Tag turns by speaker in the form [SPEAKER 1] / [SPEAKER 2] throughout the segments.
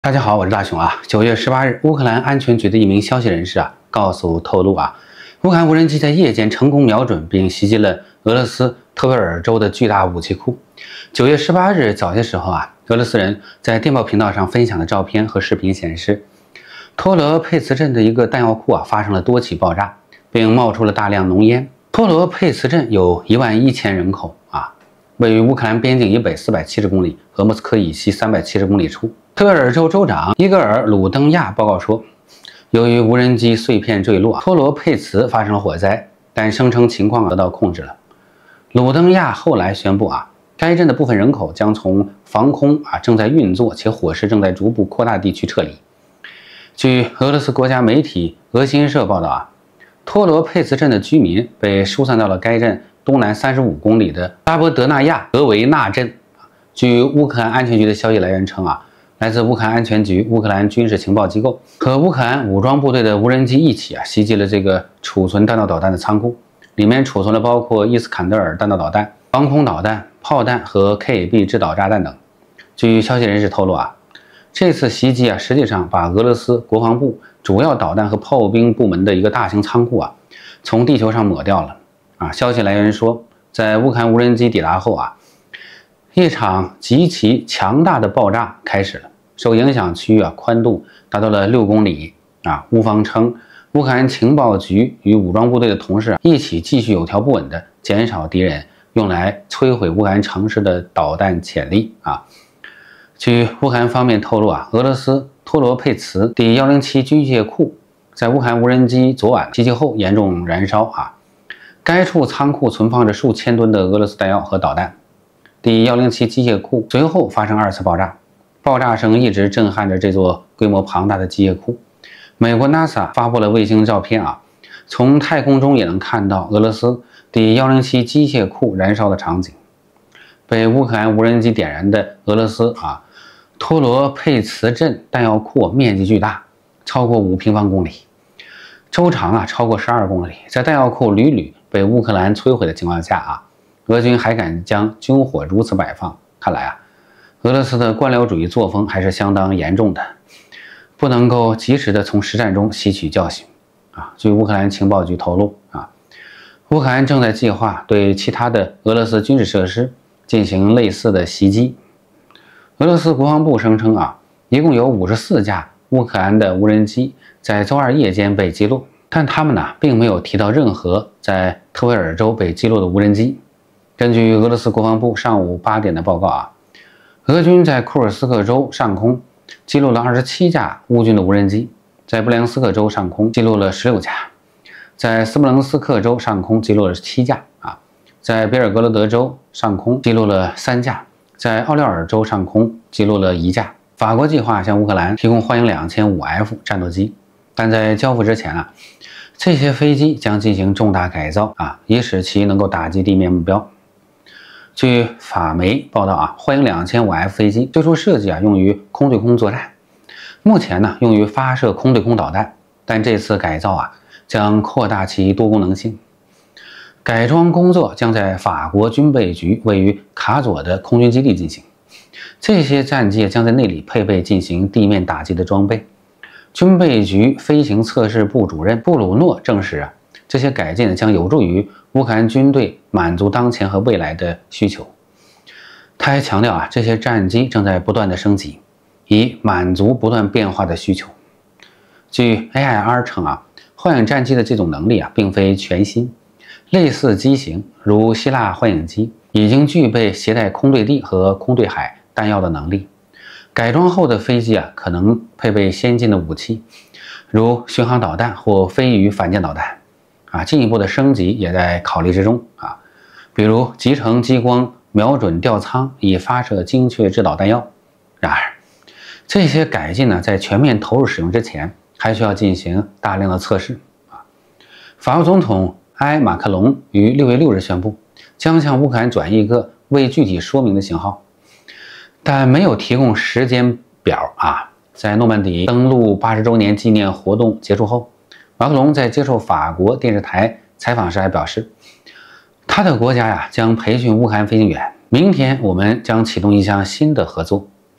[SPEAKER 1] 大家好，我是大熊啊。9月18日，乌克兰安全局的一名消息人士透露，乌克兰无人机在夜间成功瞄准并袭击了俄罗斯特维尔州的巨大武器库。9月18日早些时候俄罗斯人在电报频道上分享的照片和视频显示，托罗佩茨镇的一个弹药库发生了多起爆炸，并冒出了大量浓烟。托罗佩茨镇有11000人口位于乌克兰边境以北470公里和莫斯科以西370公里处。特维尔州州长伊戈尔·鲁登亚报告说，由于无人机碎片坠落，托罗佩茨发生了火灾，但声称情况得到控制了。鲁登亚后来宣布该镇的部分人口将从防空正在运作且火势正在逐步扩大地区撤离。据俄罗斯国家媒体俄新社报道托罗佩茨镇的居民被疏散到了该镇东南35公里的拉波德纳亚德维纳镇。据乌克兰安全局的消息来源称来自乌克兰安全局、乌克兰军事情报机构和乌克兰武装部队的无人机一起袭击了这个储存弹道导弹的仓库，里面储存了包括伊斯坎德尔弹道导弹、防空导弹、炮弹和 KAB 制导炸弹等。据消息人士透露这次袭击实际上把俄罗斯国防部主要导弹和炮兵部门的一个大型仓库从地球上抹掉了消息来源说，在乌克兰无人机抵达后一场极其强大的爆炸开始了，受影响区域宽度达到了6公里乌方称，乌克兰情报局与武装部队的同事一起继续有条不紊地减少敌人用来摧毁乌克兰城市的导弹潜力据乌克兰方面透露俄罗斯托罗佩茨第107军械库在乌克兰无人机昨晚袭击后严重燃烧该处仓库存放着数千吨的俄罗斯弹药和导弹。第107机械库随后发生2次爆炸，爆炸声一直震撼着这座规模庞大的机械库。美国 NASA 发布了卫星照片从太空中也能看到俄罗斯第107机械库燃烧的场景。被乌克兰无人机点燃的俄罗斯托罗佩茨镇弹药库面积巨大，超过5平方公里，周长超过12公里。在弹药库屡屡被乌克兰摧毁的情况下俄军还敢将军火如此摆放，看来俄罗斯的官僚主义作风还是相当严重的，不能够及时的从实战中吸取教训据乌克兰情报局透露乌克兰正在计划对其他的俄罗斯军事设施进行类似的袭击。俄罗斯国防部声称一共有54架乌克兰的无人机在周二夜间被击落，但他们并没有提到任何在特维尔州被击落的无人机。根据俄罗斯国防部上午8点的报告俄军在库尔斯克州上空击落了27架乌军的无人机，在布良斯克州上空击落了16架，在斯莫棱斯克州上空击落了7架在别尔格罗德州上空击落了3架，在奥廖尔州上空击落了1架。法国计划向乌克兰提供幻影2005F 战斗机，但在交付之前这些飞机将进行重大改造以使其能够打击地面目标。据法媒报道幻影2005F 飞机最初设计用于空对空作战，目前用于发射空对空导弹，但这次改造将扩大其多功能性。改装工作将在法国军备局位于卡佐的空军基地进行，这些战机将在那里配备进行地面打击的装备。军备局飞行测试部主任布鲁诺证实这些改进将有助于乌克兰军队满足当前和未来的需求。他还强调这些战机正在不断的升级，以满足不断变化的需求。据 AIR 称幻影战机的这种能力并非全新，类似机型如希腊幻影机已经具备携带空对地和空对海弹药的能力。改装后的飞机可能配备先进的武器，如巡航导弹或飞鱼反舰导弹进一步的升级也在考虑之中比如集成激光瞄准吊舱以发射精确制导弹药。然而这些改进在全面投入使用之前还需要进行大量的测试法国总统埃马克龙于6月6日宣布将向乌克兰转移一个未具体说明的型号，但没有提供时间表在诺曼底登陆80周年纪念活动结束后，马克龙在接受法国电视台采访时还表示，他的国家将培训乌克兰飞行员，明天我们将启动一项新的合作，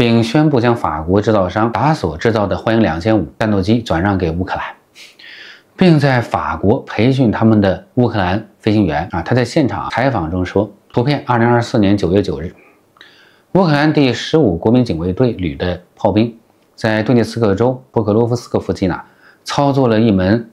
[SPEAKER 1] 并宣布将法国制造商达索制造的幻影2500战斗机转让给乌克兰，并在法国培训他们的乌克兰飞行员他在现场采访中说，图片2024年9月9日，乌克兰第15国民警卫队旅的炮兵在顿涅茨克州波克罗夫斯克附近操作了一门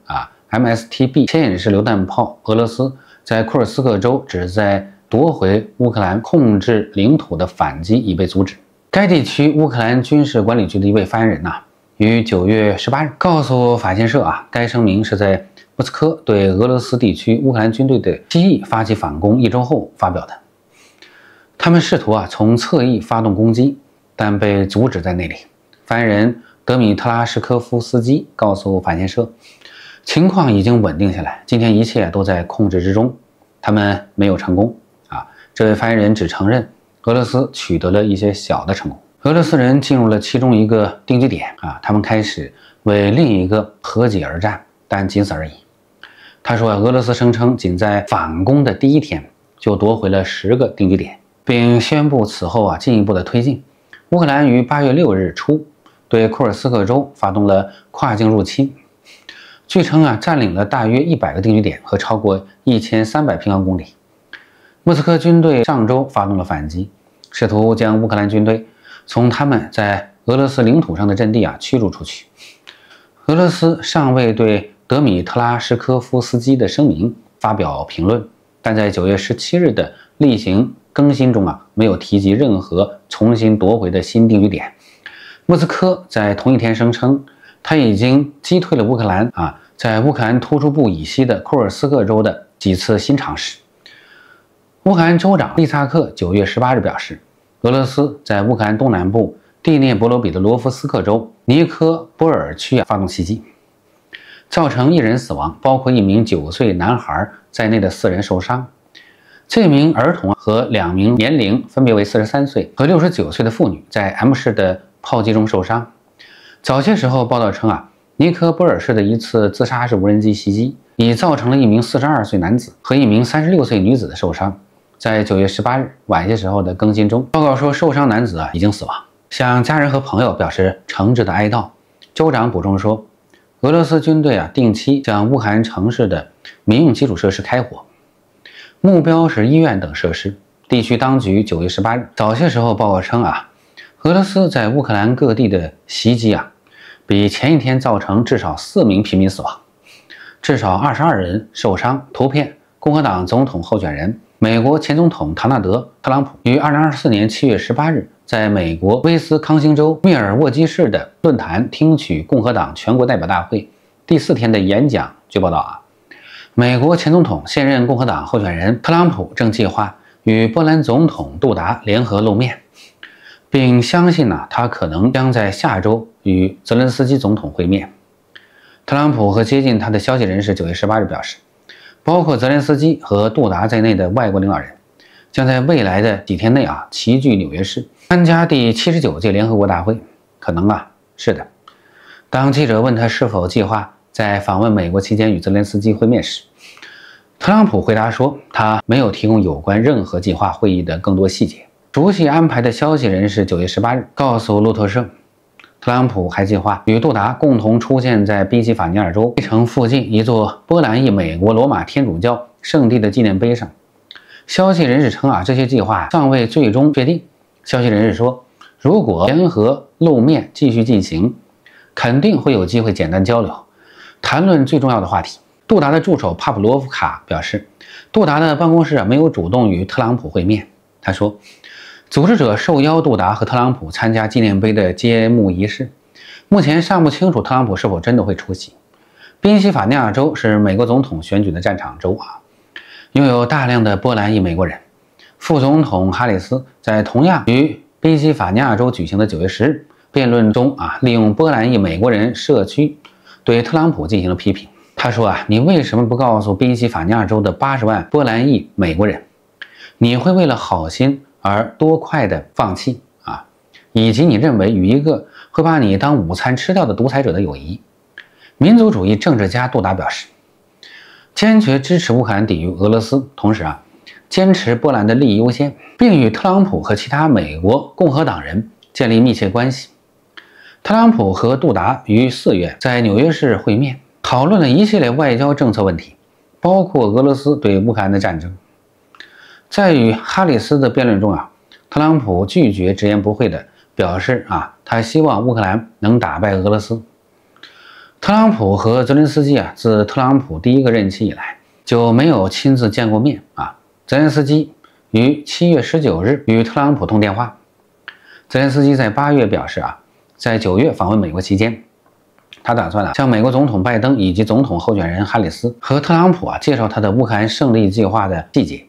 [SPEAKER 1] MSTB 牵引式榴弹炮，俄罗斯在库尔斯克州旨在夺回乌克兰控制领土的反击已被阻止。该地区乌克兰军事管理局的一位发言人于9月18日告诉法新社该声明是在莫斯科对俄罗斯地区乌克兰军队的机翼发起反攻1周后发表的。他们试图从侧翼发动攻击，但被阻止在那里。发言人德米特拉什科夫斯基告诉法新社，情况已经稳定下来，今天一切都在控制之中。他们没有成功这位发言人只承认俄罗斯取得了一些小的成功。俄罗斯人进入了其中一个定居点他们开始为另一个和解而战，但仅此而已。他说俄罗斯声称仅在反攻的第1天就夺回了10个定居点，并宣布此后进一步的推进。乌克兰于8月6日初对库尔斯克州发动了跨境入侵，据称占领了大约100个定居点和超过1300平方公里。莫斯科军队上周发动了反击，试图将乌克兰军队从他们在俄罗斯领土上的阵地驱逐出去。俄罗斯尚未对德米特拉什科夫斯基的声明发表评论，但在9月17日的例行更新中没有提及任何重新夺回的新定居点。莫斯科在同一天声称，他已经击退了乌克兰在乌克兰突出部以西的库尔斯克州的几次新尝试。乌克兰州长利萨克9月18日表示，俄罗斯在乌克兰东南部第聂伯罗彼得罗夫斯克州尼科波尔区发动袭击，造成1人死亡，包括1名9岁男孩在内的4人受伤。这名儿童和2名年龄分别为43岁和69岁的妇女在 M 市的炮击中受伤。早些时候报道称尼科波尔市的一次自杀式无人机袭击已造成了1名42岁男子和1名36岁女子的受伤。在9月18日晚些时候的更新中，报告说受伤男子已经死亡，向家人和朋友表示诚挚的哀悼。州长补充说，俄罗斯军队定期向乌克兰城市的民用基础设施开火，目标是医院等设施。地区当局9月18日早些时候报告称俄罗斯在乌克兰各地的袭击比前一天造成至少4名平民死亡，至少22人受伤。图片：共和党总统候选人美国前总统唐纳德·特朗普于2024年7月18日在美国威斯康星州密尔沃基市的论坛听取共和党全国代表大会第4天的演讲。据报道美国前总统现任共和党候选人特朗普正计划与波兰总统杜达联合露面，并相信他可能将在下周与泽连斯基总统会面。特朗普和接近他的消息人士9月18日表示，包括泽连斯基和杜达在内的外国领导人将在未来的几天内齐聚纽约市参加第79届联合国大会。可能是的。当记者问他是否计划在访问美国期间与泽连斯基会面时，特朗普回答说，他没有提供有关任何计划会议的更多细节。熟悉安排的消息人士9月18日告诉路透社，特朗普还计划与杜达共同出现在宾夕法尼亚州费城附近一座波兰裔美国罗马天主教圣地的纪念碑上。消息人士称这些计划尚未最终确定。消息人士说，如果联合露面继续进行，肯定会有机会简单交流，谈论最重要的话题。杜达的助手帕普罗夫卡表示，杜达的办公室没有主动与特朗普会面。他说，组织者受邀杜达和特朗普参加纪念碑的揭幕仪式，目前尚不清楚特朗普是否真的会出席。宾夕法尼亚州是美国总统选举的战场州拥有大量的波兰裔美国人。副总统哈里斯在同样于宾夕法尼亚州举行的9月10日辩论中利用波兰裔美国人社区对特朗普进行了批评。他说你为什么不告诉宾夕法尼亚州的80万波兰裔美国人，你会为了好心而多快的放弃以及你认为与一个会把你当午餐吃掉的独裁者的友谊。民族主义政治家杜达表示，坚决支持乌克兰抵御俄罗斯，同时坚持波兰的利益优先，并与特朗普和其他美国共和党人建立密切关系。特朗普和杜达于4月在纽约市会面，讨论了一系列外交政策问题，包括俄罗斯对乌克兰的战争。在与哈里斯的辩论中特朗普拒绝直言不讳地表示他希望乌克兰能打败俄罗斯。特朗普和泽连斯基自特朗普第1个任期以来就没有亲自见过面泽连斯基于7月19日与特朗普通电话。泽连斯基在8月表示在9月访问美国期间，他打算向美国总统拜登以及总统候选人哈里斯和特朗普介绍他的乌克兰胜利计划的细节。